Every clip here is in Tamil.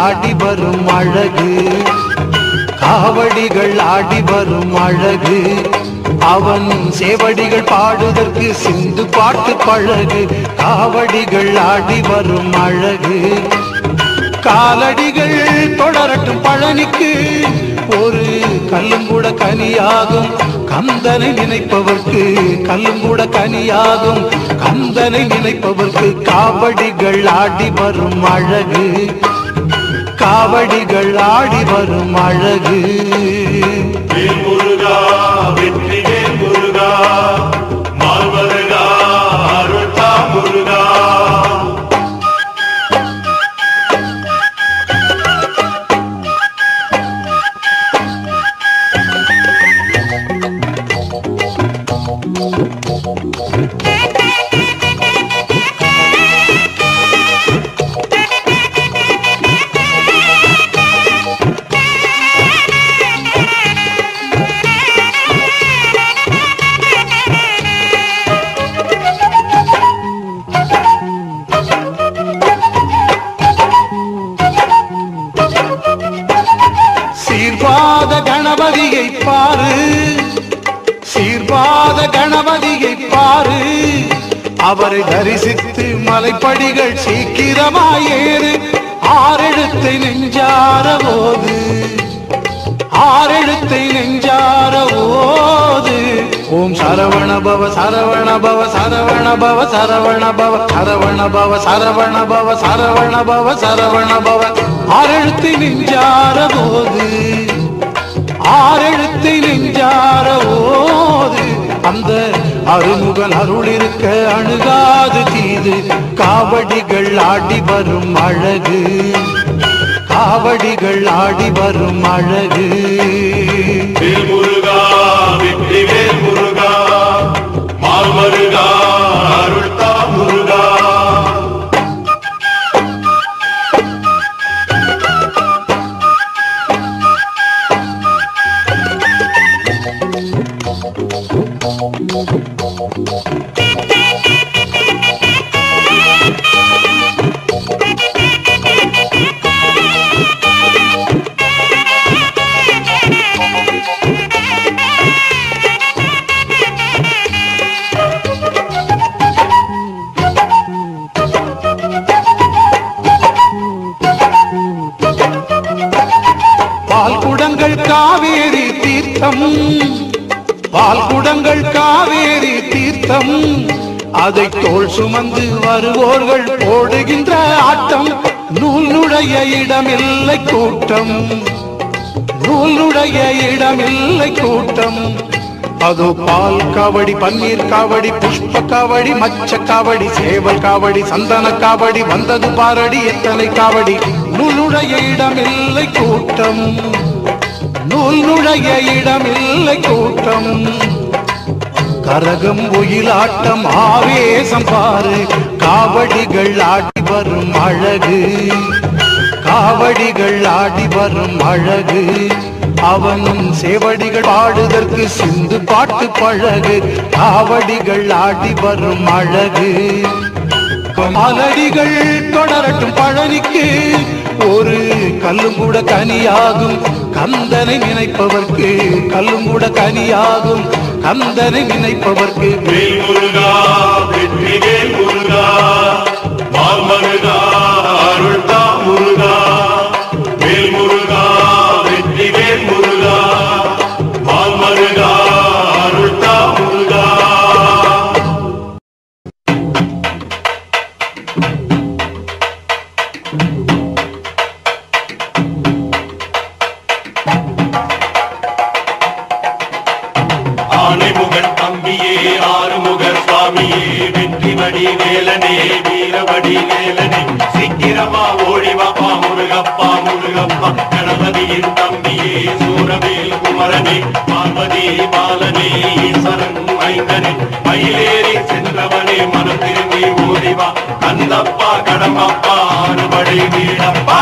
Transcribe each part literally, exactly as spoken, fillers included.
ஆடி வரும் அழகு, காவடிகள் ஆடி வரும் அழகு. அவன் சேவடிகள் பாடுதற்கு சிந்து பாட்டு பழகு. காவடிகள் ஆடி வரும் அழகு, காலடிகள் தொடரட்டும் பழனிக்கு. ஒரு கல்லும் கூட கனியாகும் கந்தனை நினைப்பவர்க்கு, கல்லும் கூட கனியாகும் கந்தனை நினைப்பவர்க்கு. காவடிகள் ஆடி வரும் அழகு, காவடிகள் ஆடி வரும் அழகு. முருகா வெற்றி வேல் முருகா, மால்வருகா அருள்தா முருகா. சீர்பாத கணபதியை பாரு, சீர்பாத கணபதியை பாரு. அவரை தரிசித்து மலைப்படிகள் சீக்கிரமாயேறு. ஆறெழுத்தை நெஞ்சார போது, ஆறெழுத்தை நெஞ்சார போது. ஓம் சரவண பவ சரவண பவ சரவண பவ சரவண பவ சரவண பவ சரவண பவ சரவண பவ சரவண பவ. ஆறெழுத்தை நெஞ்சார போது, ஆறெழுத்தை நெஞ்சார போது. அந்த அருமுகன் அருள் இருக்க அணுகாது தீது. காவடிகள் ஆடி வரும் அழகு, காவடிகள் ஆடி வரும் அழகு. வேல் முருகா வெற்றி வேல் முருகா, மால்வருகா அருள்தா முருகா. பால் குடங்கள் காவேரி தீர்த்தம், பால் குடங்கள் காவேரி தீர்த்தம். அதை தோள் சுமந்து வருவோர்கள் போடுகின்ற ஆட்டம். நூலுடைய இடமில்லை கூட்டம், நூலுடைய இடமில்லை கூட்டம். அதோ பால் காவடி, பன்னீர் காவடி, புஷ்ப காவடி, மச்ச காவடி, சேவல் காவடி, சந்தன காவடி. வந்தது பாரடி எத்தனை காவடி. நூலுடைய இடமில்லை கூட்டம், நூலுடைய இடமில்லை கூட்டம். கரகம் ஒயிலாட்டம் ஆவேசம் பாரு. காவடிகள் ஆடி வரும் அழகு, காவடிகள் ஆடி வரும் அழகு. அவன் சேவடிகள் பாடுதற்கு சிந்து பாட்டு பழகு. காவடிகள் ஆடி வரும் அழகு, காலடிகள் தொடரட்டும் பழனிக்கு. ஒரு கல்லும் கூட கனியாகும் கந்தனை நினைப்பவர்க்கு, கல்லும் கூட கனியாகும் கந்தனை நினைப்பவர்க்கு. வேல் முருகா வெற்றி வேல் முருகா, மால்வருகா அருள்தா முருகா. வேல் முருகா வெற்றி வேல் முருகா, மால்வருகா அருள்தா முருகா. ஆனைமுகன் தம்பியே ஆறுமுக சுவாமியே, வெற்றி வடி வேலனே வீரவடி வேலனே. சீக்கிரமா ஓடிவாப்பா முருகப்பா முருகப்பா. கணபதியின் தம்பியே சூரவேல் குமரனே, பார்வதி பாலனே ஈஸ்வரன் மைந்தனே. மயிலேறி சென்றவனே மனம் திரும்பி ஓடிவா. கந்தப்பா கடம்பப்பா அறுபடை வீடப்பா.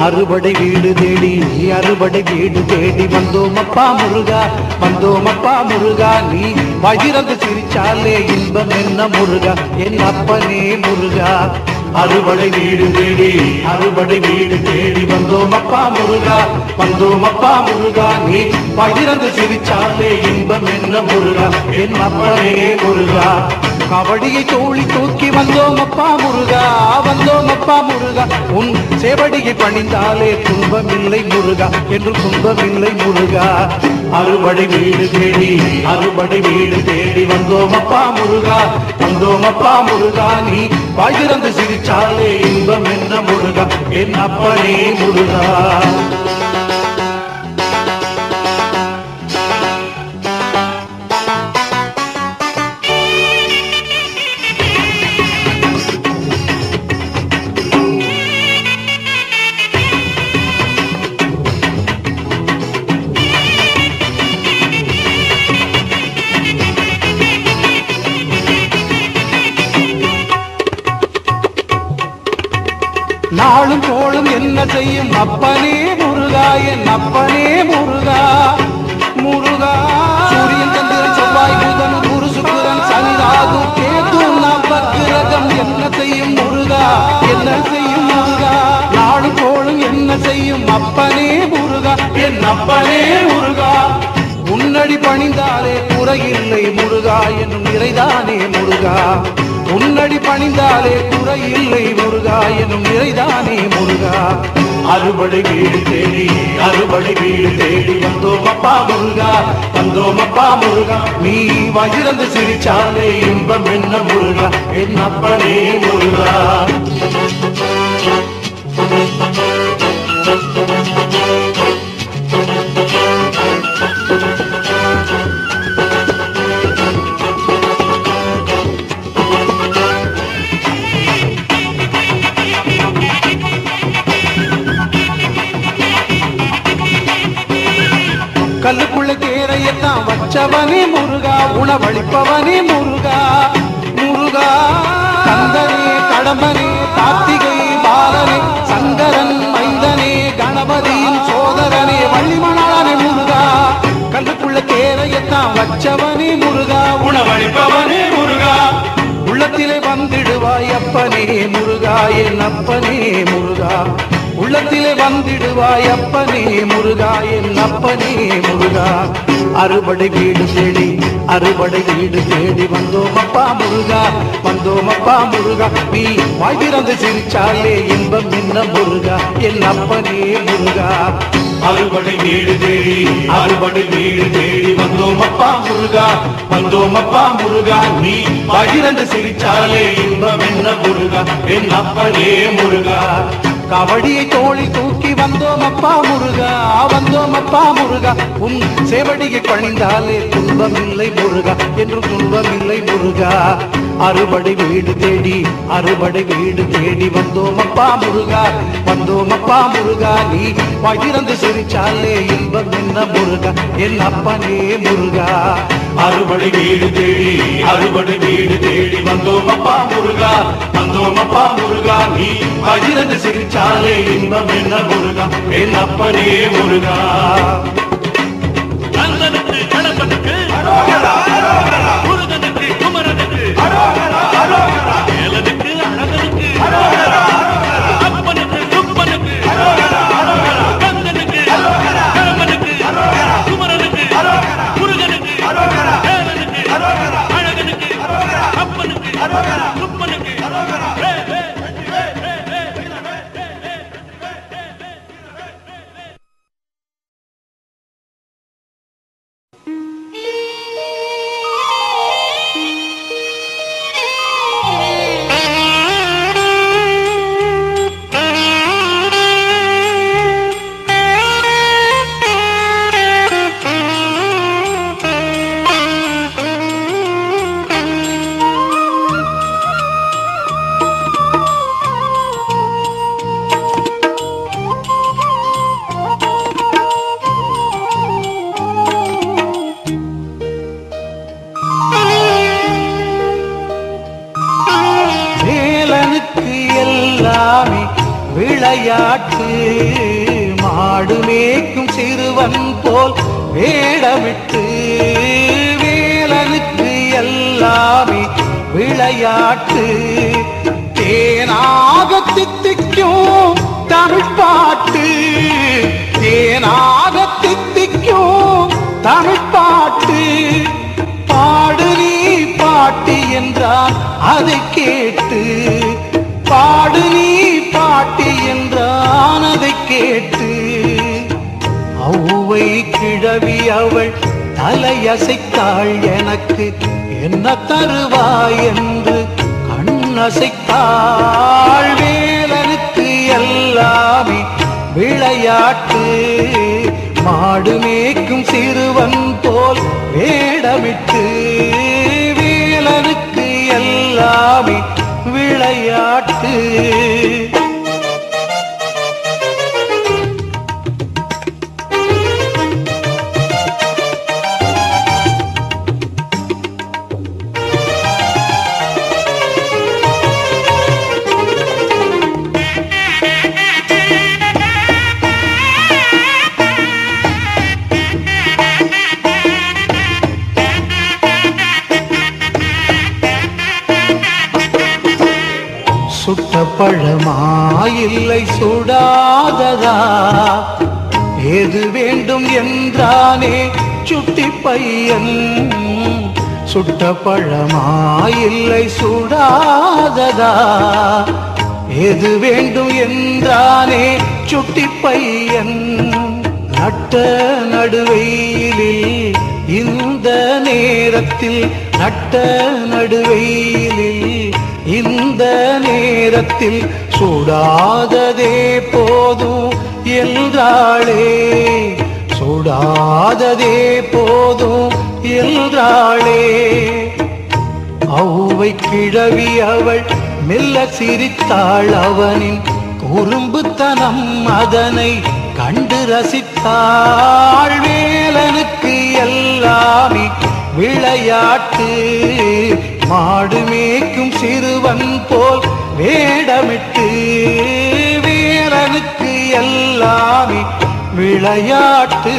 அறுபடை வீடு தேடி அறுபடை வீடு தேடி வந்தோம் அப்பா முருகா வந்தோம் அப்பா முருகா நீ வஜிரந்து சிரிச்சாலே இன்பம் என்ன முருகா என் அப்பனே முருகா அறுபடை வீடு தேடி அறுபடை வீடு தேடி வந்தோம் அப்பா முருகா வந்தோம் அப்பா முருகா நீ வஜிரந்து சிரிச்சாலே இன்பம் என்ன முருகா என் அப்பனே முருகா கபடியை தோழி தூக்கி வந்தோம் அப்பா முருகா வந்தோம் அப்பா முருகா உன் சேவடியை பணிந்தாலே துன்பமில்லை முருகா என்று துன்பமில்லை முருகா அறுபடை வீடு தேடி அறுபடை வீடு தேடி வந்தோம் அப்பா முருகா வந்தோம் அப்பா முருகா நீ வாய்திறந்து சிரிச்சாலே இன்பம் என்ன முருகா என் அப்பனே முருகா நாளும் கோளும் என்ன செய்யும் அப்பனே முருகா என் அப்பனே முருகா முருகா சூரியன் சந்திரன் செவ்வாய் புதன் குரு சுக்கிரன் சனி ராகு கேது நவக்கிரகம் என்ன செய்யும் முருகா என்ன செய்யும் முருகா நாளும் கோளும் என்ன செய்யும் அப்பனே முருகா என் அப்பனே முருகா உன்னடி பணிந்தாலே குறையில்லை முருகா என்னும் நிறைதானே முருகா உன்னடி பணிந்தாலே குறையில்லை முருகா என்னும் நிறைதானே முருகா அறுபடை வீடு தேடி அறுபடை வீடு தேடி வந்தோம் அப்பா முருகா வந்தோம் அப்பா முருகா நீ வஜிரந்து சிரிச்சாலே இன்பம் என்ன முருகா என் அப்பனே முருகா கல்லுக்குள்ள தேரையத்தான் வச்சவனே முருகா உணவளிப்பவனே முருகா முருகா கந்தனே கடம்பனே கார்த்திகை பாலனே சங்கரன் மைந்தனே கணபதியின் சோதரனே வள்ளிமணாளனே முருகா கல்லுக்குள்ள தேரையத்தான் வச்சவனே முருகா உணவளிப்பவனே முருகா உள்ளத்திலே வந்திடுவாய் அப்பனே முருகா என் அப்பனே முருகா உள்ளத்திலே வந்திடுவாய் அப்பனே முருகா என் அப்பனே முருகா அறுபடை வீடு தேடி அறுபடை வீடு தேடி வந்தோம் அப்பா முருகா வந்தோம் அப்பா முருகா நீ வாய்திறந்து சிரிச்சாலே இன்பம் என்ன முருகா என் அப்பனே முருகா அறுபடை வீடு தேடி அறுபடை வீடு தேடி வந்தோம் அப்பா முருகா வந்தோம் அப்பா முருகா நீ வாய்திறந்து சிரிச்சாலே இன்பம் என்ன முருகா என் அப்பனே முருகா கபடியை தோழி தூக்கி வந்தோம் அப்பா முருகா வந்தோம் அப்பா முருகா உன் சேவடியை பணிந்தாலே துன்பமில்லை முருகா என்று துன்பமில்லை முருகா அறுபடை வீடு தேடி அறுபடை வீடு தேடி வந்தோம் அப்பா முருகா வந்தோம் அப்பா முருகா நீ பகிர்ந்து சிரிச்சாலே இன்பம் என்ன முருகா என் அப்பனே முருகா அறுபடை வீடு தேடி அறுபடை வீடு தேடி வந்தோம் அப்பா முருகா வந்தோம் அப்பா முருகா நீ பகிர்ந்து சிரிச்சாலே இன்பம் என்ன முருகா என் அப்பனே முருகா கந்தனுக்கு கடம்பனுக்கு முருகனுக்கு குமரனுக்கு ஏலனுக்கு அழகனுக்கு அப்பனுக்கு சுப்பனுக்கு கந்தனுக்கு கடம்பனுக்கு குமரனுக்கு முருகனுக்கு ஏலனுக்கு அழகனுக்கு அப்பனுக்கு சுப்பனுக்கு விளையாட்டு மாடு மேய்க்கும் சிறுவன் போல் வேடமிட்டு வேலனுக்கு எல்லாமே விளையாட்டு தேனாக தித்திக்கும் தமிழ் பாட்டு தேனாக தித்திக்கும் தமிழ் பாட்டு பாடு நீ பாட்டி என்றான் அதை கேட்டு பாடு நீ பாட்டி என்றான் அதை கேட்டு அவ்வை கிழவி அவள் தலையசைத்தாள் எனக்கு என்ன தருவாய் என்று கண்ணசைத்தாள் வேலனுக்கு எல்லாமே விளையாட்டு மாடு மேய்க்கும் சிறுவன் போல் வேடமிட்டு வேலனுக்கு எல்லாமே விளையாட்டு சுட்ட பழமா இல்லை சுடாததா ஏது வேண்டும் என்றானே சுட்டி பையன் சுட்ட பழமா இல்லை சுடாததா ஏது வேண்டும் என்றானே சுட்டி பையன் நட்ட நடுவெயிலில் இந்த நேரத்தில் நட்ட நடுவெயிலில் இந்த நேரத்தில் சுடாததே போதும் என்றாளே சுடாததே போதும் என்றாளே அவ்வை கிழவி அவள் மெல்ல சிரித்தாள் அவனின் குறும்புத்தனம் அதனை கண்டு ரசித்தாள் வேலனுக்கு எல்லாமே விளையாட்டு மாடு மேய்க்கும் சிறுவன் போல் வேடமிட்டு வேலனுக்கு எல்லாமே விளையாட்டு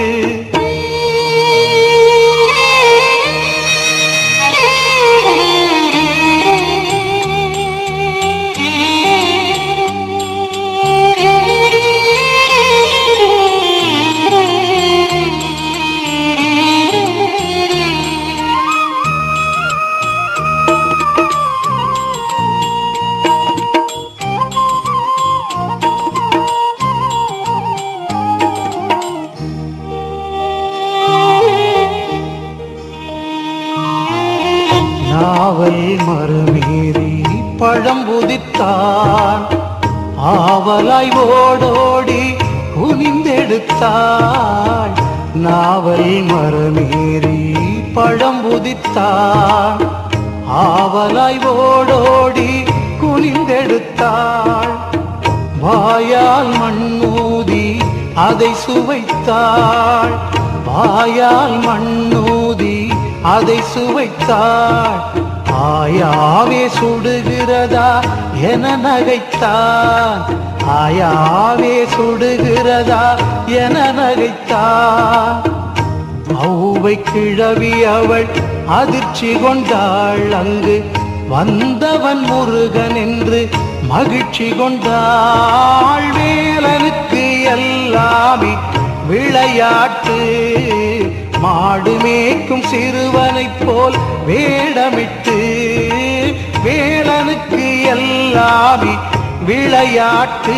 நாவல் மறுமீறி பழம் உதித்தான் ஆவலாய் ஓடோடி குனிந்தெடுத்தாள் நாவல் மறுமீறி பழம் உதித்தான் ஆவலாய் ஓடோடி குனிந்தெடுத்தாள் வாயால் மண்ணூதி அதை சுவைத்தாள் வாயால் மண்ணூதி அதை சுவைத்தாள் ஆயாவே சுடுகிறதா என நகைத்தான் ஆயாவே சுடுகிறதா என நகைத்தான் அவ்வை கிழவி அவள் அதிர்ச்சி கொண்டாள் அங்கு வந்தவன் முருகன் என்று மகிழ்ச்சி கொண்டாள் வேலனுக்கு எல்லாமே விளையாட்டு மாடு மேய்க்கும் சிறுவனைப் போல் வேடமிட்டு வேலனுக்கு எல்லாமே விளையாட்டு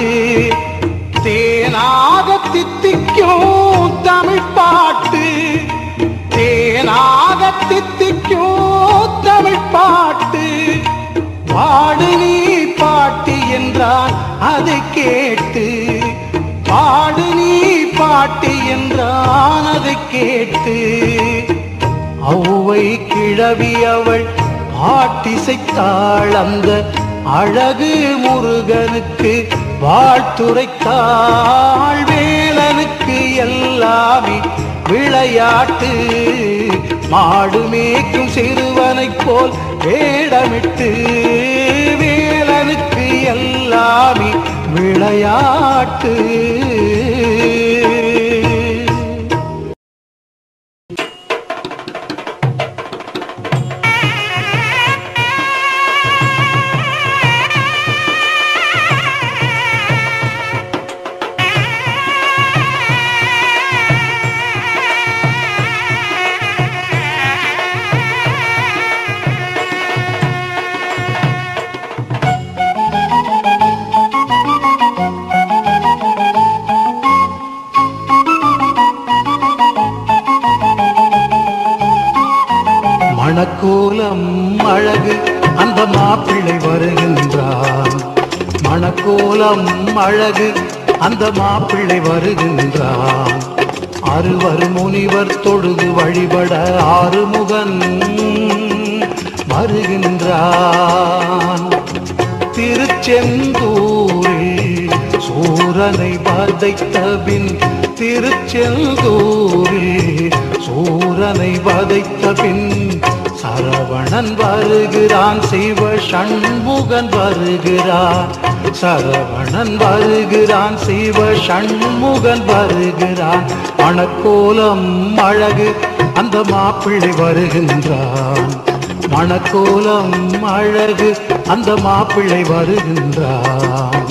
தேனாக தித்திக்கும் தமிழ் பாட்டு தேனாக தித்திக்கும் தமிழ் பாட்டு பாடு நீ பாட்டி என்றான் அதை கேட்டு பாடு நீ பாட்டி என்றான் அதை கேட்டு அவ்வை கிழவி அவள் பாட்டிசைத்தாள் அந்த அழகு முருகனுக்கு வாழ்த்துரைத்தாள் வேலனுக்கு எல்லாமே விளையாட்டு மாடு மேய்க்கும் சிறுவனைப் போல் வேடமிட்டு வேலனுக்கு எல்லாமே விளையாட்டு. மணக்கோலம் அழகு அந்த மாப்பிள்ளை வருகின்றான். மணக்கோலம் அழகு அந்த மாப்பிள்ளை வருகின்றான். அறுவர் முனிவர் தொழுது வழிபட ஆறுமுகன் வருகின்றான். திருச்செந்தூரில் சூரனை வதைத்த பின் திருச்செந்தூரில் சூரனை வதைத்த பின் சரவணன் வருகிறான். சிவ சண்முகன் வருகிறான். சரவணன் வருகிறான். சிவ சண்முகன் வருகிறான். மணக்கோலம் அழகு அந்த மாப்பிள்ளை வருகின்றான். மணக்கோலம் அழகு அந்த மாப்பிள்ளை வருகின்றான்.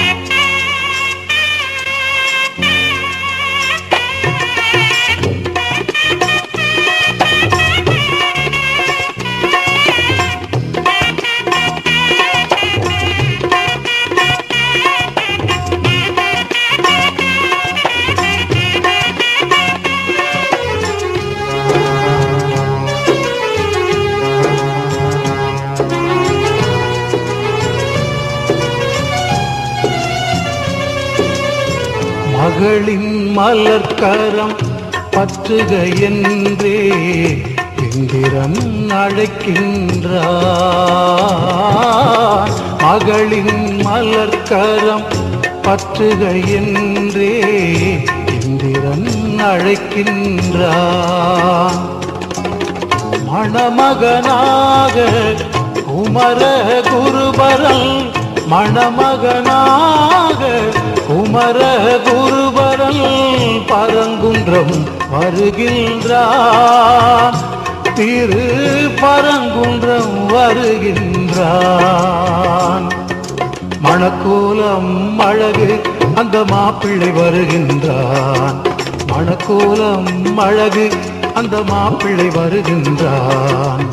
மகளின் மலர்கரம் பற்றுக என்றே இந்திரன் அழைக்கின்றான். மகளின் மலர்கரம் பற்றுக என்றே இந்திரன் அழைக்கின்றான். மணமகனாக குமர குருபரல் மணமகனாக குமர குருபரல் பரங்குன்றம் வருகின்றான். திரு பரங்குன்றம் வருகின்றான். மணக்கோலம் அழகு அந்த மாப்பிள்ளை வருகின்றான். மணக்கோலம் அழகு அந்த மாப்பிள்ளை வருகின்றான்.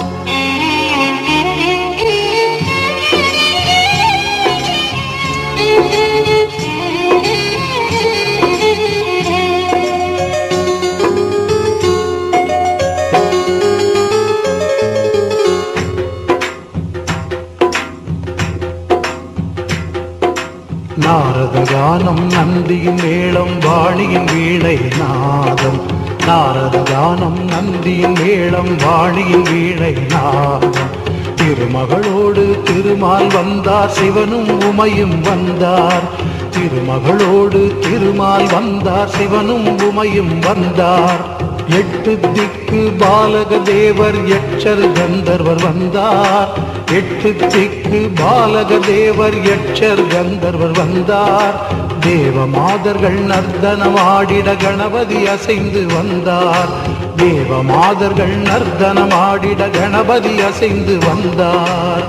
நாரத கானம் நந்தியின் மேளம் வாணியின் வீணை நாதம். நாரத கானம் நந்தியின் மேளம் வாணியின் வீணை நாதம். திருமகளோடு திருமால் வந்தார். சிவனும் உமையும் வந்தார். திருமகளோடு திருமால் வந்தார். சிவனும் உமையும் வந்தார். எட்டு திக்கு பாலக தேவர் எச்சர் கந்தர்வர் வந்தார். எட்டு திக்கு பாலக தேவர் எச்சர் கந்தர்வர் வந்தார். தேவ மாதர்கள் நர்த்தனமாடிட கணபதி அசைந்து வந்தார். தேவ மாதர்கள் நர்த்தனமாடிட கணபதி அசைந்து வந்தார்.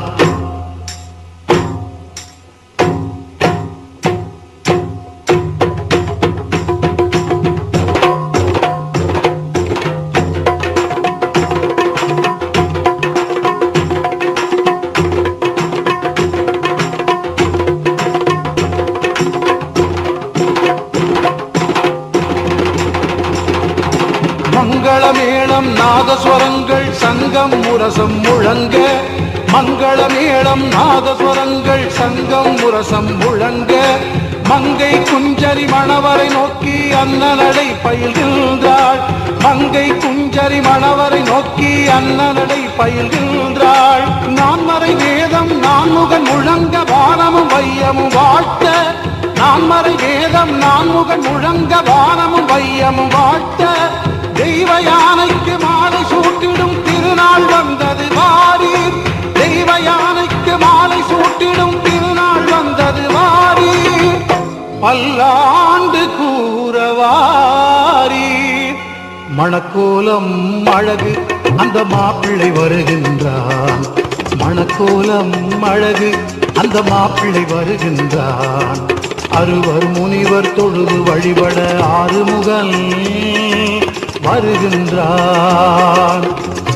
மங்களமேளம் நாதஸ்வரங்கள் சங்கம் முரசம் முழங்க. மங்களமேளம் நாதஸ்வரங்கள் சங்கம் முரசம் முழங்க. மங்கை குஞ்சரி மணவரை நோக்கி அன்னநடை பயில்கின்றாள். மங்கை குஞ்சரி மணவரை நோக்கி அன்னநடை பயில்கின்றாள். நான்மறை வேதம் நான்முகன் முழங்க வானமும் வையமும் வாழ்த்த. நான்மறை வேதம் நான்முகன் முழங்க வானமும் வையமும் வாழ்த்த. தெய்வ யானைக்கு மாலை சூட்டிடும் திருநாள் வந்தது வாரீர். தெய்வ யானைக்கு மாலை சூட்டிடும் திருநாள் வந்தது வாரீர். பல்லாண்டு கூறவாரி மணக்கோலம் அழகு அந்த மாப்பிள்ளை வருகின்றான் மணக்கோலம் அழகு அந்த மாப்பிள்ளை வருகின்றான் அறுவர் முனிவர் தொழுது வழிபட ஆறுமுகன் வருகின்றான்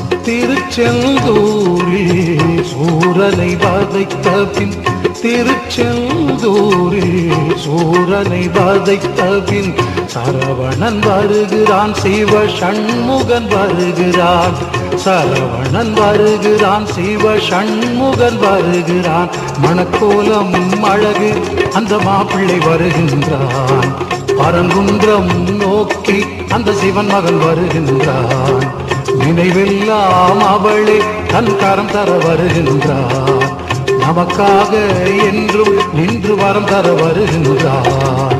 திருச்செந்தூரில் சூரனை வதைத்த பின் திருச்செந்தூரில் சூரனை வதைத்த பின் சரவணன் வருகிறான் சிவ சண்முகன் வருகிறான் சரவணன் வருகிறான் சிவ சண்முகன் வருகிறான் மணக்கோலம் அழகு அந்த மாப்பிள்ளை வருகின்றான் பரங்குன்றம் நோக்கி அந்த சிவன் மகன் வருகின்றான் நினைவெல்லாம் அவளே தன் கரம் தர வருகின்றான் நமக்காக என்றும் நின்று வரம் தர வருகின்றான்